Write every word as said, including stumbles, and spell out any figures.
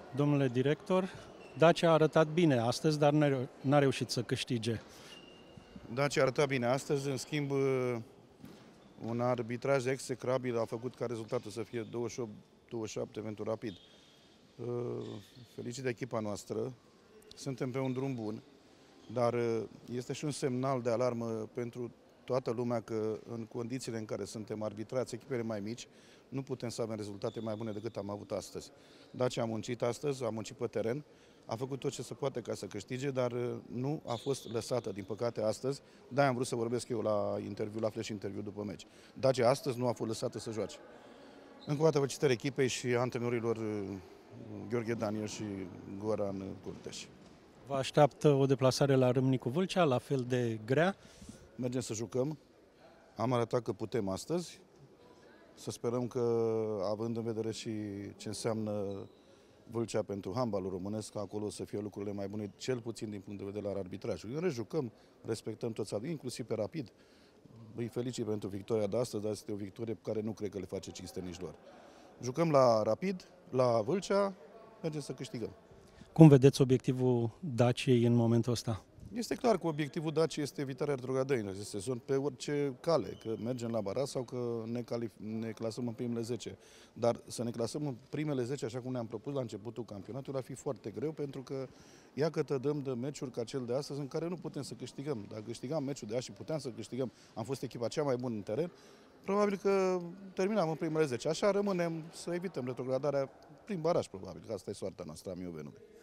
Domnule director, Dacia a arătat bine astăzi, dar n-a reușit să câștige. Dacia a arătat bine astăzi, în schimb, un arbitraj execrabil a făcut ca rezultatul să fie douăzeci și opt douăzeci și șapte pentru Rapid. Felicit echipa noastră, suntem pe un drum bun, dar este și un semnal de alarmă pentru toată lumea că în condițiile în care suntem arbitrați, echipele mai mici, nu putem să avem rezultate mai bune decât am avut astăzi. Dacia a muncit astăzi, a muncit pe teren, a făcut tot ce se poate ca să câștige, dar nu a fost lăsată, din păcate, astăzi. De-aia am vrut să vorbesc eu la interviu, la flash interviu după meci. Dacia astăzi nu a fost lăsată să joace. Încă o dată felicitări echipei și antrenorilor Gheorghe Daniel și Goran Curteș. Vă așteaptă o deplasare la Râmnicu Vâlcea, la fel de grea? Mergem să jucăm. Am arătat că putem astăzi. Să sperăm că, având în vedere și ce înseamnă Vâlcea pentru handbalul românesc, acolo să fie lucrurile mai bune, cel puțin din punct de vedere al arbitrajului. În rest, jucăm, respectăm toți, inclusiv pe Rapid. Îi felicit pentru victoria de astăzi, dar este o victorie pe care nu cred că le face cinste nici lor. Jucăm la Rapid, la Vâlcea, mergem să câștigăm. Cum vedeți obiectivul Daciei în momentul ăsta? Este clar că obiectivul Daciei este evitarea retrogradării în acest sezon pe orice cale, că mergem la baraj sau că ne, ne clasăm în primele zece. Dar să ne clasăm în primele zece, așa cum ne-am propus la începutul campionatului, ar fi foarte greu, pentru că ia că dăm de meciuri ca cel de astăzi în care nu putem să câștigăm. Dacă câștigam meciul de azi și puteam să câștigăm, am fost echipa cea mai bună în teren, probabil că terminam în primele zece. Așa rămânem să evităm retrogradarea prin baraj, probabil, că asta e soarta noastră, am eu venume.